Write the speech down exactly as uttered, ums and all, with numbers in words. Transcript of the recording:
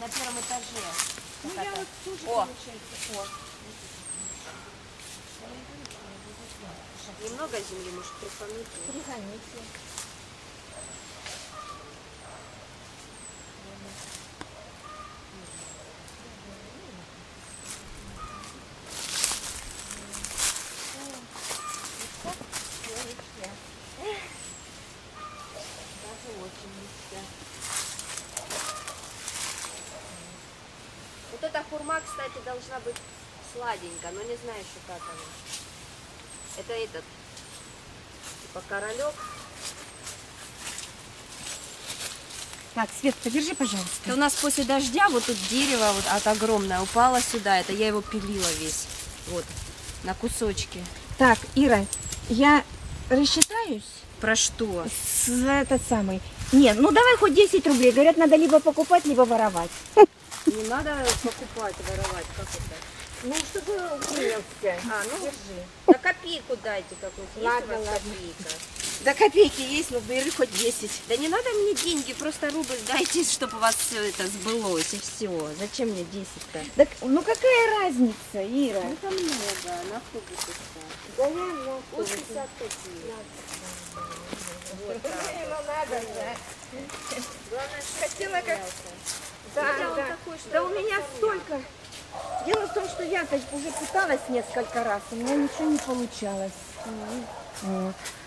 на первом этаже. Ну, я вот тоже, О. получается. Немного земли, может, прихватить? Пригоните. Вот эта хурма, кстати, должна быть сладенькая, но не знаю еще как она. Это этот, типа королек. Так, Свет, подержи, пожалуйста. Это у нас после дождя вот тут дерево вот от огромное упало сюда. Это я его пилила весь. Вот, на кусочки. Так, Ира, я рассчитаюсь. Про что? С этот самый. Не, ну давай хоть десять рублей. Говорят, надо либо покупать, либо воровать. Не надо покупать, воровать, как это? Ну, чтобы умелся. А, ну, Держи. да копейку дайте какую-то. Ладно, Есть у вас ладно. копейка? Да копейки есть, но бери хоть десять. Да не надо мне деньги, просто рубль дайте, чтобы у вас все это сбылось, и все. Зачем мне десять-то? Так, ну какая разница, Ира? Ну, это много, на автобусе ставь. Да я на Вот пятьдесят копеек. Вот так. Ну надо же. Главное, что Хотела как- понравился. Да, Хотя он да. такой, что Да у я меня подгоняю. столько. Дело в том, что я уже пыталась несколько раз, у меня ничего не получалось. Вот.